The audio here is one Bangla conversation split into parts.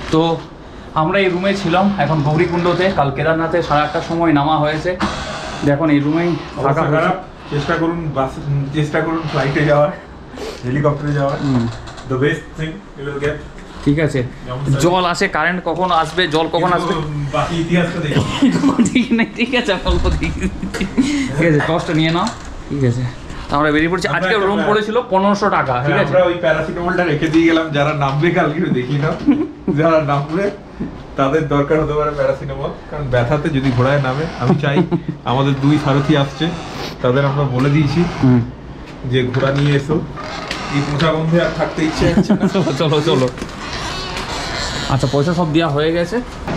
তো আমরা এই রুমে ছিলাম, এখন গৌরীকুণ্ডতে। কাল কেদারনাথে 8:30টার সময় নামা হয়েছে, এখন এই রুমেই থাকা খারাপ। চেষ্টা করুন ফ্লাইটে যাওয়ার, হেলিকপ্টারে যাওয়ার, the best thing you will get. ঠিক আছে, জল আসে, কারেন্ট কখন আসবে, জল কখন আসবে, বাকি ইতিহাসটা দেখি। ঠিক নেই, ঠিক আছে বলবো, ঠিক আছে, কষ্ট নিয়ে নাও। ঠিক আছে, আমরা বেরিয়ে পড়ছি। আজকে রুম পড়েছিল 1500 টাকা। ঠিক আছে, আমরা ওই প্যারাসিটামলটা রেখে দিয়ে গেলাম, যারা নামবে কালকে দেখি না, যারা নামবে তাদের দরকার হতে পারে প্যারাসিটামল, কারণ ব্যথাতে যদি ঘোড়ায় নামে। আমি চাই আমাদের 2 সারথি আসছে, তাদের আমরা বলে দিয়েছি যে ঘোড়া নিয়ে এসো, এই পোষা বন্ধে আর থাকতে ইচ্ছে হচ্ছে না। চলো চলো। আচ্ছা, পয়সা সব দেওয়া হয়ে গেছে।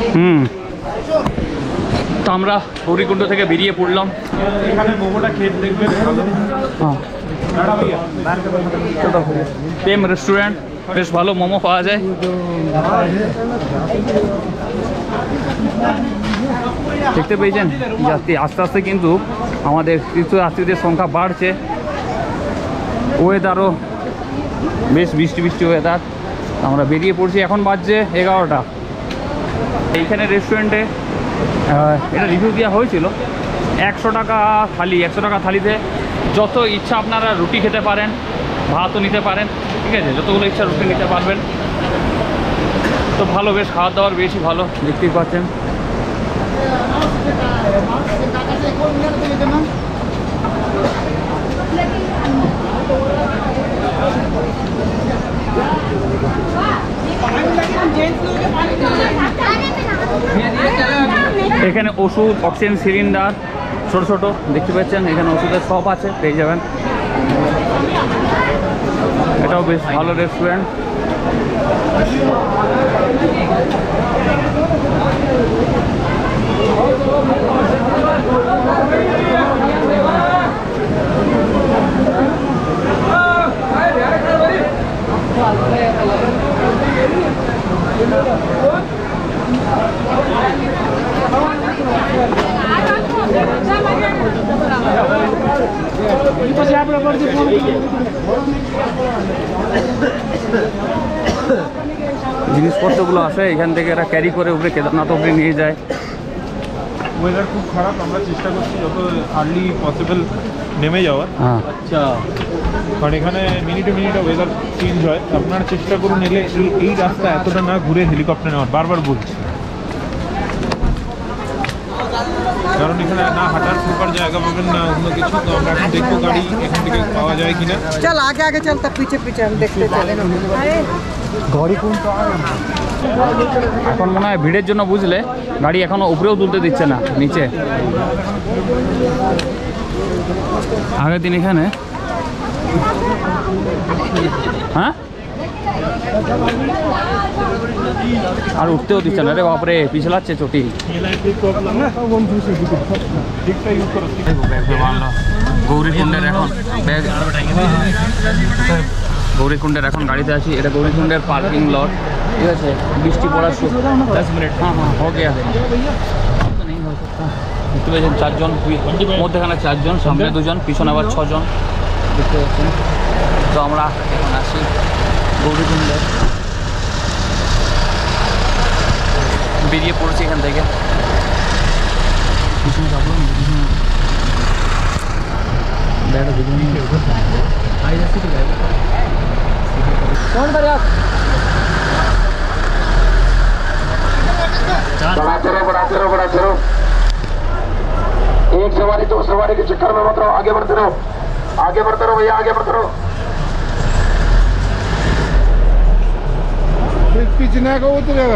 তো আমরা গৌরীকুণ্ড থেকে বেরিয়ে পড়লাম। এখানে মোমোটা খেয়ে দেখবেন ভালো। প্রেম রেস্টুরেন্ট, বেশ ভালো মোমো পাওয়া যায়। দেখতে পেয়েছেন যাত্রী আস্তে আস্তে কিন্তু আমাদের তীর্থযাত্রীদের সংখ্যা বাড়ছে। ওয়েদারও বেশ বৃষ্টি বৃষ্টি ওয়েদার। আমরা বেরিয়ে পড়ছি, এখন বাজছে 11টা। এইখানে রেস্টুরেন্টে এটা রিভিউ দেওয়া হয়েছিল 100 টাকা থালি। 100 টাকা থালিতে যত ইচ্ছা আপনারা রুটি খেতে পারেন, ভাতও নিতে পারেন। ঠিক আছে, যতগুলো ইচ্ছা রুটি নিতে পারবেন। তো ভালো, বেশ খাওয়ার দাওয়ার বেশি ভালো, দেখতেই পাচ্ছেন। এখানে ওষুধ, অক্সিজেন সিলিন্ডার ছোট ছোট দেখতে পাচ্ছেন। এখানে ওষুধের শপ আছে, পেয়ে যাবেন। এটাও বেশ ভালো রেস্টুরেন্ট। জিনিসপত্রগুলো আসে এখান থেকে, এরা ক্যারি করে উপরে কেদারনাথ অবধি নিয়ে যায়। ওয়েদার খুব খারাপ, আমরা চেষ্টা করছি যত আর্লি পসিবল নেমে যাওয়ার। আচ্ছা, কারণ এখানে মিনিটে মিনিটে ওয়েদার চেঞ্জ হয়। আপনারা চেষ্টা করুন এলে এই রাস্তা এতটা না ঘুরে হেলিকপ্টার নেওয়ার, বারবার বলছি। কারণ এখানে না হাঁটার প্রপার জায়গা পাবেন, না অন্য কিছু। তো আমরা এখন দেখবো গাড়ি এখান থেকে পাওয়া যায় কিনা। चल आगे आगे चलता, पीछे पीछे हम देखते चले। এখন মনে হয় ভিড়ের জন্য বুঝলে গাড়ি এখনো উপরেও তুলতে দিচ্ছে না, নিচে। আগের দিন এখানে হ্যাঁ আর উঠতেও দিচ্ছে না রে, বাপরে পিছলাচ্ছে চটি। গৌরীকুণ্ডের এখন গৌরীকুণ্ডের এখন গাড়িতে আছি। এটা গৌরীকুণ্ডের পার্কিং লট। ঠিক আছে, বৃষ্টি পড়ার 10 মিনিট। হ্যাঁ হ্যাঁ, हो गया है। দেখতে পেয়েছেন 4 জন, মধ্যেখানে 4 জন, সামনে 2 জন, পিছনে আবার 6 জন দেখতে পাচ্ছেন। তো আমরা এখন আসি গৌরীকুণ্ডে, বেরিয়ে পড়েছি এখান থেকে। পিছনে যাবো, ব্যাগটা দেখে নিয়ে আই যাচ্ছি। তো ব্যাগ कौन करे आप? बड़ा चलो। एक सवारी 2 सवारी के चक्कर में मत रहो, आगे बढ़ते रहो भैया, आगे बढ़ते रहो। पीछे ना को उतरेगा।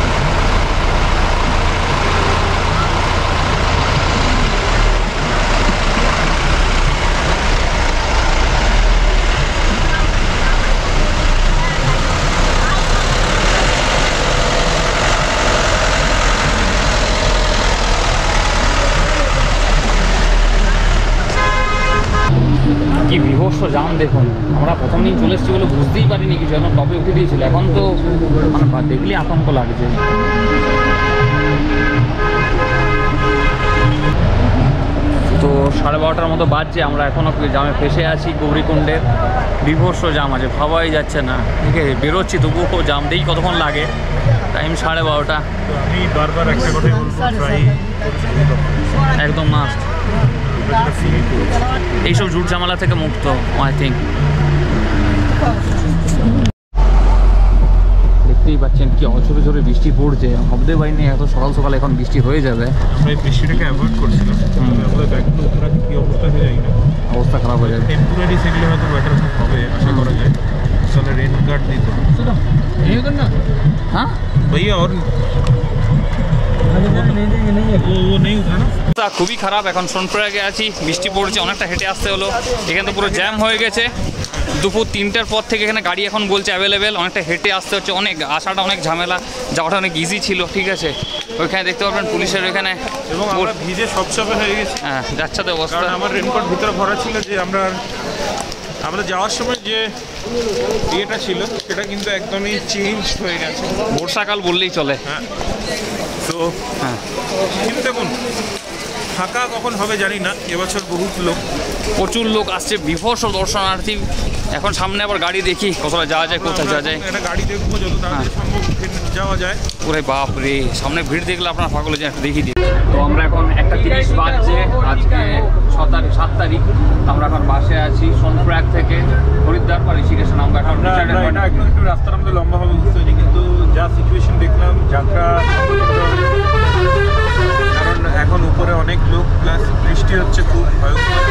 কি বিভৎস জাম দেখুন। আমরা প্রথম দিন চলে এসেছি বলে বুঝতেই পারিনি কিছু, এখন টপে উঠে দিয়েছিল। এখন তো মানে দেখলেই আতঙ্ক লাগছে। তো 12:30টার মতো বাজছে, আমরা এখনও জামে ফেসে আছি। গৌরীকুণ্ডের বিভৎস জাম আছে, ভাবাই যাচ্ছে না। ঠিক আছে, বেরোচ্ছি তবুও জাম দিয়েই কতক্ষণ লাগে। টাইম 12:30। আমি বারবার একটা কথাই বলবো, ট্রাই একদম মাস্ট। এইসব ঝুট ঝামেলা থেকে মুক্ত আই থিঙ্ক। দেখতেই পাচ্ছেন কি অঝরে ঝরে বৃষ্টি পড়ছে, ভাবতে পারিনি এত সকাল সকাল এখন বৃষ্টি হয়ে যাবে। আমরা এই বৃষ্টিটাকে অ্যাভয়েড করছিলাম, আমাদের ব্যাগগুলো ওঠার কি অবস্থা হয়ে যায় না, অবস্থা খারাপ হয়ে যাবে। টেম্পোরারি সেগুলো হয়তো বেটার হবে আশা করা যায়। তাহলে রেন গার্ড দিত হ্যাঁ भैया और वो नहीं उठा ना। খুবই খারাপ। এখন সোনপ্রয়াগে আছি, বৃষ্টি পড়ছে, অনেকটা হেঁটে আসতে হলো। এখানে তো পুরো জ্যাম হয়ে গেছে। দুপুর 3টার পর থেকে এখানে গাড়ি এখন বলছে অ্যাভেলেবেল, অনেকটা হেঁটে আসতে হচ্ছে। অনেক আসাটা অনেক ঝামেলা, যাওয়াটা অনেক ইজি ছিল। ঠিক আছে, ওইখানে দেখতে পাবেন পুলিশের ওইখানে, এবং আমরা ভিজে সবসবে হয়ে গেছি। হ্যাঁ যাচ্ছে তো অবস্থা। কারণ আমার রেনকোট ভিতরে ভরা ছিল, যে আমরা যাওয়ার সময় যে ইয়েটা ছিল সেটা কিন্তু একদমই চেঞ্জ হয়ে গেছে। বর্ষাকাল বললেই চলে। হ্যাঁ, তো হ্যাঁ কিন্তু দেখুন ফাঁকা কখন হবে জানি না। এবছর বহুত লোক, প্রচুর লোক আসছে, বিভৎস দর্শনার্থী। এখন সামনে আবার গাড়ি দেখি কোথায় যাওয়া যায়, কোথায় যাওয়া যায়। একটা গাড়ি দেখবো যত তাড়াতাড়ি সম্ভব যাওয়া যায়। ওরে বাপ রে, সামনে ভিড় দেখলে আপনার পাগল যে একটা দেখি দিই। তো আমরা এখন 1:30 বাজছে, আজকে 7 তারিখ। আমরা এখন বাসে আছি সোনপ্রয়াগ থেকে হরিদ্বার বা ঋষিকেশ নামবো। এখন এটা একটু রাস্তার মধ্যে লম্বা হবে বুঝতে হয়নি, কিন্তু যা সিচুয়েশন দেখলাম যাত্রা, কারণ এখন উপরে অনেক লোক প্লাস বৃষ্টি হচ্ছে খুব ভয়ঙ্কর।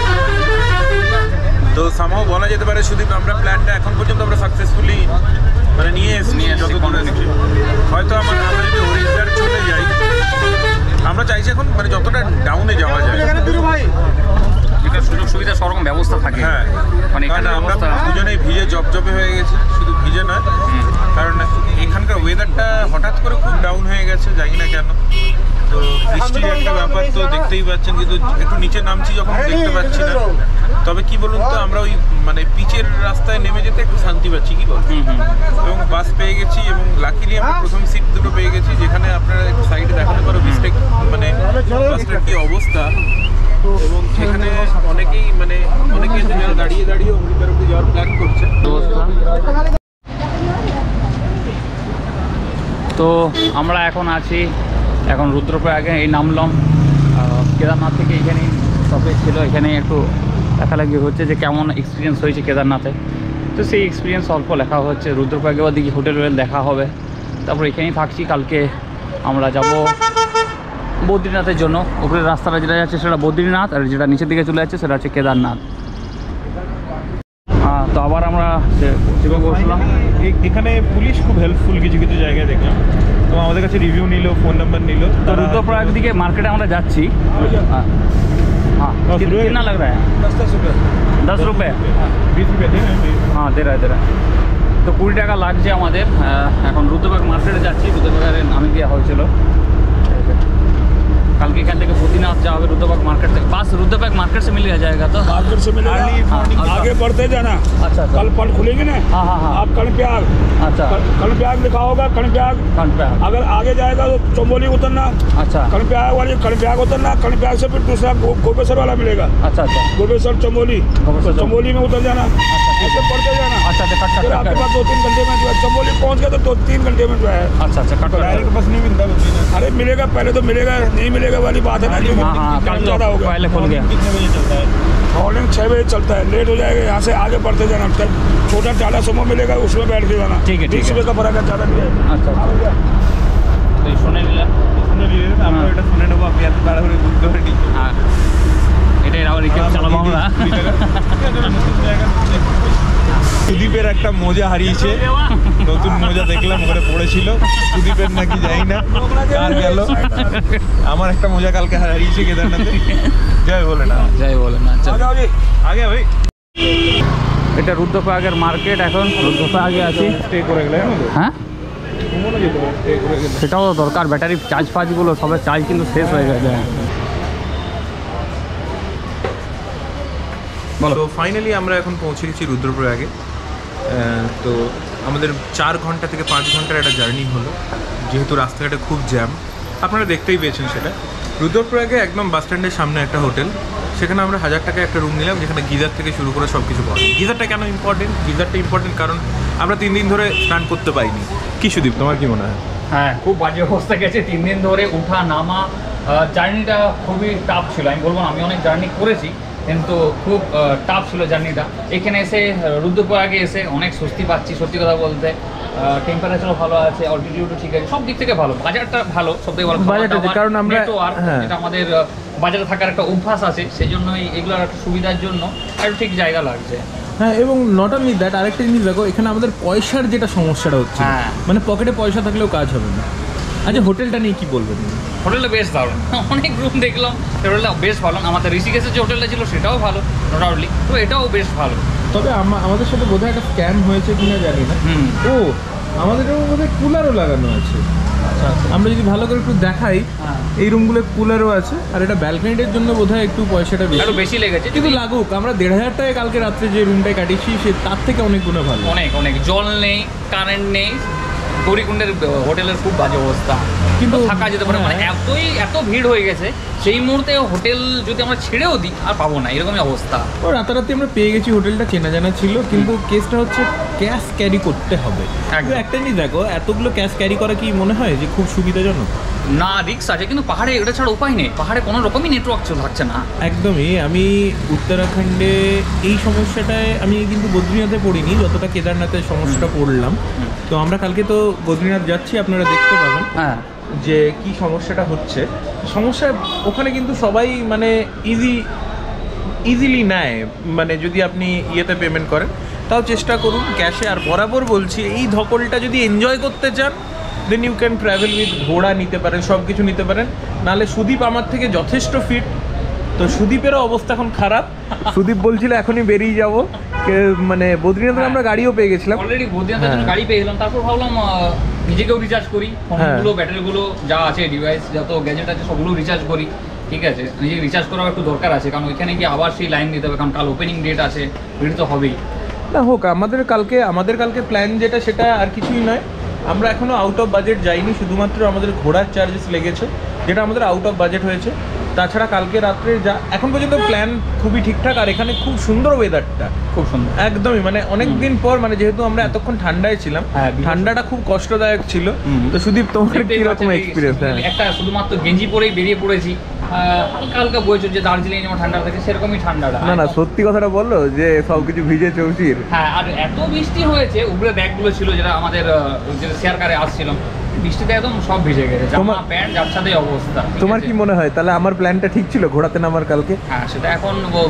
তো সামাও বলা যেতে পারে শুধু আমরা প্ল্যানটা এখন পর্যন্ত আমরা সাকসেসফুলি মানে নিয়ে এসেছি যত দূরে এসেছি। হয়তো আমরা যদি হরিদ্বার চলে যাই, আমরা চাইছি এখন মানে যতটা ডাউনে যাওয়া যায়, এটা সুযোগ সুবিধা সব রকম ব্যবস্থা থাকে। হ্যাঁ, মানে কারণ আমরা দুজনেই ভিজে জবজবে হয়ে গেছি, শুধু ভিজে নয়, কারণ এখানকার ওয়েদারটা হঠাৎ করে খুব ডাউন হয়ে গেছে, জানি না কেন। তো বৃষ্টির একটা ব্যাপার তো দেখতেই পাচ্ছেন, কিন্তু একটু নিচে নামছি যখন দেখতে পাচ্ছি না। তবে কি বলুন তো, আমরা ওই মানে পিচের রাস্তায় নেমে যেতে একটু শান্তি পাচ্ছি, কি বল। এবং বাস পেয়ে গেছি, এবং লাকিলি আমরা প্রথম সিট দুটো পেয়ে গেছি, যেখানে আপনারা একটু সাইডে দেখাতে পারো বৃষ্টি মানে বাসটার কি অবস্থা। এবং সেখানে অনেকেই আছে যারা দাঁড়িয়ে হরিদ্বার অব্দি যাওয়ার প্ল্যান করছে। তো আমরা এখন আছি রুদ্রপ্রয়াগে, এই নামলাম কেদারনাথ থেকে। এখানেই স্টপেজ ছিল, এখানে একটু লেখালেখি হচ্ছে যে কেমন এক্সপিরিয়েন্স হয়েছে কেদারনাথে। তো সেই এক্সপিরিয়েন্স অল্প লেখা হচ্ছে। রুদ্রপ্রয়াগে ওদিকে হোটেল দেখা হবে, তারপর এখানেই থাকছি। কালকে আমরা যাব বদ্রীনাথের জন্য। উপরের রাস্তাটা যেটা যাচ্ছে সেটা বদ্রীনাথ, আর যেটা নিচের দিকে চলে যাচ্ছে সেটা হচ্ছে কেদারনাথ। তো আবার আমরা বসলাম। এখানে পুলিশ খুব হেল্পফুল, কিছু কিছু জায়গায় দেখলাম। তো আমাদের কাছে রিভিউ নিল, ফোন নাম্বার নিল। তো রুদ্রপ্রয়াগ দিকে মার্কেটে আমরা যাচ্ছি। हाँ कितना लग रहा है? 10 रुपये 20 रुपये दे रहे हैं। हाँ दे रहा है। তো 20 টাকা লাগছে আমাদের। এখন রুদ্রপ্রয়াগ মার্কেটে যাচ্ছি। রুদ্রপ্রয়াগের নামে দেওয়া হয়েছিল। কালকে এখান থেকে বদ্রীনাথ যাওয়া হবে रुद्रप्रयाग मार्केट से। पास रुद्रप्रयाग मार्केट से मिल जाएगा तो मार्केट से मिलेगा। आगे बढ़ते जाना। अच्छा कल पल खुलेंगे ना। हाँ हाँ हाँ आप कर्णप्रयाग, अच्छा कर्णप्रयाग लिखा होगा कर्णप्रयाग। अगर आगे जाएगा तो चंबोली उतरना। अच्छा कर्णप्रयाग उतरना। कर्णप्रयाग से फिर दूसरा गोपेश्वर वाला मिलेगा। अच्छा अच्छा गोपेश्वर चंबोली में उतर जाना। ऐसे बढ़ते जाना। अच्छा फिर आपके पास 2-3 घंटे में जो है चंबोली पहुँच गया तो 2-3 घंटे में जो है। अच्छा अच्छा डायरेक्ट बस नहीं मिलता बद्रीनाथ। अरे मिलेगा, पहले तो मिलेगा, नहीं मिलेगा वाली बात है ना। हाँ कल तो ज़्यादा हो गया। पहले खुल गया। कितने बजे चलता है? मॉर्निंग 6 बजे चलता है। लेट हो जाएगा, यहाँ से आगे बढ़ते जाना। छोटा टाटा सुमो मिलेगा, उसमें बैठ के जाना। ठीक है 20 रुपये का फर्क है, ज़्यादा नहीं है। আচ্ছা তো এই শুনে নিলাম। আমরা এটা শুনে নেবো, আপনি এত তাড়াহুড়ো বুঝতে পারিনি। হ্যাঁ এটাই আবার রিকেপ চালাবো আমরা। সুদীপের একটা মোজা হারিয়েছে, নতুন মোজা দেখলাম ওখানে পড়েছিল। সুদীপের নাকি যাই না কার গেল। আমার একটা মোজা কালকে হারিয়েছে কেদারনাথে। জয় বলে না, যাই বলে না। আচ্ছা আগে ভাই এটা রুদ্রপ্রয়াগের মার্কেট। এখন রুদ্রপ্রয়াগে আছি। স্টে করে গেলে হ্যাঁ ঘুমোনো যেতে পারে, স্টে করে গেলে। সেটাও দরকার। ব্যাটারি চার্জ ফার্জগুলো সবের চার্জ কিন্তু শেষ হয়ে গেছে। তো ফাইনালি আমরা এখন পৌঁছে গেছি রুদ্রপ্রয়াগে। তো আমাদের 4 ঘন্টা থেকে 5 ঘন্টার একটা জার্নি হলো, যেহেতু রাস্তাঘাটে খুব জ্যাম। আপনারা দেখতেই পেয়েছেন সেটা। রুদ্রপ্রয়াগে একদম বাস স্ট্যান্ডের সামনে একটা হোটেল, সেখানে আমরা 1000 টাকায় একটা রুম নিলাম, যেখানে গিজার থেকে শুরু করে সব কিছু পাওয়া যায়। গিজারটা কেন ইম্পর্টেন্ট? গিজারটা ইম্পর্টেন্ট কারণ আমরা 3 দিন ধরে স্নান করতে পাইনি। কি সুদীপ, তোমার কি মনে হয়? হ্যাঁ, খুব বাজে অবস্থা গেছে 3 দিন ধরে, উঠা নামা, জার্নিটা খুবই টাফ ছিল। আমি বলবো না, আমি অনেক জার্নি করেছি, কিন্তু খুব টাফ ছিল জার্নিটা। এখানে এসে রুদ্রপ্রয়াগে এসে অনেক স্বস্তি পাচ্ছি, সত্যি কথা বলতে। টেম্পারেচারও ভালো আছে, অল্টিটিউডও ঠিক আছে, সব দিক থেকে ভালো। বাজারটা ভালো, সব থেকে ভালো বাজারটা আছে, কারণ আমরা হ্যাঁ, এটা আমাদের বাজারে থাকার একটা অভ্যাস আছে, সেই জন্যই এগুলোর একটা সুবিধার জন্য একটু ঠিক জায়গা লাগছে। হ্যাঁ, এবং নট অনলি দ্যাট, আরেকটা জিনিস দেখো, এখানে আমাদের পয়সার যেটা সমস্যাটা হচ্ছে, হ্যাঁ, মানে পকেটে পয়সা থাকলেও কাজ হবে না। আচ্ছা, হোটেলটা নিয়ে কি বলবেন? হোটেলটা বেশ দারুণ, অনেক রুম দেখলাম, হোটেলটা বেশ ভালো। আমাদের ঋষিকেশের যে হোটেলটা ছিল সেটাও ভালো, নো ডাউটলি, তো এটাও বেশ ভালো। তবে আমাদের সাথে বোধহয় একটা স্ক্যাম হয়েছে কিনা জানি না। ও, আমাদের বোধহয় কুলারও লাগানো আছে। আমরা যদি ভালো করে একটু দেখাই, এই রুমগুলো কুলারও আছে, আর এটা ব্যালকনিটার জন্য বোধহয় একটু পয়সাটা একটু বেশি লেগেছে, কিন্তু লাগুক। আমরা 1500 টাকায় কালকে রাত্রে যে রুমটায় কাটিয়েছি, সে তার থেকে অনেক গুণে ভালো। অনেক অনেক, জল নেই, কারেন্ট নেই, গৌরীকুণ্ডের হোটেলের খুব বাজে অবস্থা, কিন্তু থাকা যেতে পারে। মানে এত ভিড় হয়ে গেছে, সেই মুহূর্তে হোটেল যদি আমরা ছেড়েও দিই আর পাবো না, এরকমই অবস্থা। ও, রাতারাতি আমরা পেয়ে গেছি, হোটেলটা চেনা জানা ছিল, কিন্তু কেসটা হচ্ছে ক্যাশ ক্যারি করতে হবে। একটা জিনিস দেখো, এতগুলো ক্যাশ ক্যারি করা কি মনে হয় যে খুব সুবিধাজনক? না, রিস্ক আছে, কিন্তু পাহাড়ে এটা ছাড়া উপায় নেই। পাহাড়ে কোনো রকমই নেটওয়ার্ক থাকছে না একদমই। আমি উত্তরাখণ্ডে এই সমস্যাটায় আমি কিন্তু বদ্রীনাথে পড়িনি, যতটা কেদারনাথের সমস্যাটা পড়লাম। তো আমরা কালকে তো বদ্রীনাথ যাচ্ছি, আপনারা দেখতে পাবেন হ্যাঁ যে কি সমস্যাটা হচ্ছে। সমস্যা ওখানে কিন্তু সবাই মানে ইজিলি নেয়, মানে যদি আপনি ইয়েতে পেমেন্ট করেন, তাও চেষ্টা করুন ক্যাশে। আর বরাবর বলছি, এই ধকলটা যদি এনজয় করতে চান, then you can travel with ঘোড়া নিতে পারেন, সব কিছু নিতে পারেন। নাহলে সুদীপ আমার থেকে যথেষ্ট ফিট, তো সুদীপেরও অবস্থা এখন খারাপ। সুদীপ বলছিল এখনই বেরিয়ে যাবো, মানে বদ্রীনাথে আমরা গাড়িও পেয়ে গেছিলাম, অলরেডি বদ্রীনাথের জন্য গাড়ি পেয়ে গেলাম। তারপর ভাবলাম নিজেকেও রিচার্জ করি, ফোনগুলো, ব্যাটারিগুলো যা আছে, ডিভাইস যত গ্যাজেট আছে সবগুলো রিচার্জ করি। ঠিক আছে, নিজে রিচার্জ করার একটু দরকার আছে, কারণ ওইখানে গিয়ে আবার সেই লাইন দিতে হবে, কারণ কাল ওপেনিং ডেট আছে, ভিড় তো হবেই। না হোক, আমাদের কালকে প্ল্যান যেটা, সেটা আর কিছুই নয়। আমরা এখনো আউট অফ বাজেট যাইনি, শুধুমাত্র আমাদের ঘোড়ার চার্জেস লেগেছে, যেটা আমাদের আউট অফ বাজেট হয়েছে। তাছাড়া কালকে রাত্রে যা এখন পর্যন্ত প্ল্যান খুবই ঠিকঠাক। আর এখানে খুব সুন্দর ওয়েদারটা, খুব সুন্দর একদমই। মানে অনেক দিন পর, মানে যেহেতু আমরা এতক্ষণ ঠান্ডায় ছিলাম, ঠান্ডাটা খুব কষ্টদায়ক ছিল। তো সুদীপ, তোমার কিরকম এক্সপিরিয়েন্স? একটা শুধুমাত্র গেঞ্জি পরেই বেরিয়ে পড়েছি, হালকা হালকা বইছে যে দার্জিলিং যেমন ঠান্ডা থাকে সেরকমই ঠান্ডাটা। না, সত্যি কথাটা বললো যে সবকিছু ভিজে চৌচির। হ্যাঁ, আর এত বৃষ্টি হয়েছে, উপরে ব্যাগগুলো ছিল যেটা আমাদের যেটা শেয়ার কারে আসছিলাম, বৃষ্টিতে একদম সব ভিজে গেছে, জামা প্যান্ট যার সাথে অবস্থা। তোমার কি মনে হয় তাহলে আমার প্ল্যানটা ঠিক ছিল ঘোরাতে নামার কালকে? হ্যাঁ, সেটা এখন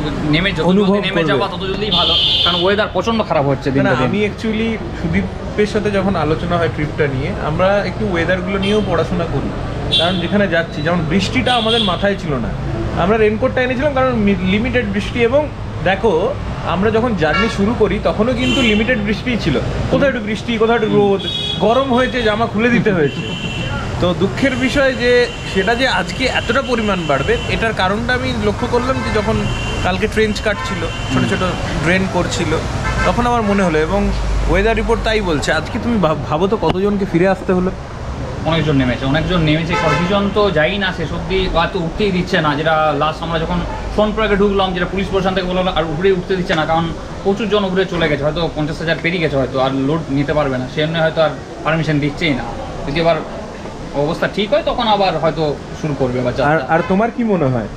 যত জলদি নেমে যাওয়া তত জলদি ভালো, কারণ ওয়েদার প্রচন্ড খারাপ হচ্ছে। আমি অ্যাকচুয়ালি সুদীপের সাথে যখন আলোচনা হয় ট্রিপটা নিয়ে, আমরা একটু ওয়েদারগুলো নিয়েও পড়াশোনা করি, কারণ যেখানে যাচ্ছি, যেমন বৃষ্টিটা আমাদের মাথায় ছিল না, আমরা রেনকোটটা এনেছিলাম কারণ লিমিটেড বৃষ্টি। এবং দেখো, আমরা যখন জার্নি শুরু করি তখনও কিন্তু লিমিটেড বৃষ্টিই ছিল, কোথাও একটু বৃষ্টি, কোথাও একটু রোদ, গরম হয়েছে, জামা খুলে দিতে হয়েছে। তো দুঃখের বিষয় যে সেটা যে আজকে এতটা পরিমাণ বাড়বে, এটার কারণটা আমি লক্ষ্য করলাম যে যখন কালকে ট্রেঞ্চ কাটছিল, ছোটো ছোটো ড্রেন করছিল, তখন আমার মনে হলো। এবং ওয়েদার রিপোর্ট তাই বলছে। আজকে তুমি ভাবো তো কতজনকে ফিরে আসতে হলো। অনেকজন নেমেছে, কতজন তো যাই না শেষ অব্দি, হয়তো উঠতেই দিচ্ছে না। যেটা লাস্ট আমরা যখন সোনপ্রয়াগে ঢুকলাম, যেটা পুলিশ প্রশাসন থেকে বললো আর উপরে উঠতে দিচ্ছে না, কারণ প্রচুর জন উপরে চলে গেছে, হয়তো 50,000 পেরিয়ে গেছে, হয়তো আর লোড নিতে পারবে না, সেই জন্য হয়তো আর পারমিশন দিচ্ছেই না। যদি আবার অবস্থা ঠিক হয় তখন আবার হয়তো শুরু করবে। আর তোমার কি মনে হয়?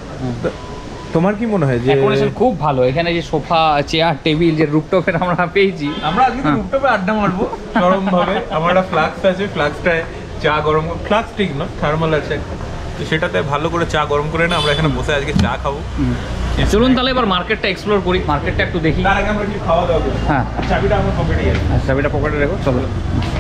তোমার কি মনে হয় যে অ্যাকোমোডেশন খুব ভালো? এখানে যে সোফা, চেয়ার, টেবিল, যে রুফটপের আমরা পেয়েছি, আমরা আজকে রুফটপে আড্ডা মারবো চরম ভাবে। আমার একটা ফ্লাক্স আছে, ফ্লাক্সটায় চা গরম, ফ্লাক্স ঠিক না, থার্মাল আছে, তো সেটাতে ভালো করে চা গরম করে না আমরা এখানে বসে আজকে চা খাবো। চলুন তাহলে এবার মার্কেটটা এক্সপ্লোর করি, মার্কেটটা একটু দেখি। তার আগে আমরা কি খাওয়া দাওয়া করি? হ্যাঁ, চাবিটা আমার পকেটে আছে। চাবিটা পকেটে রেখো, চলো।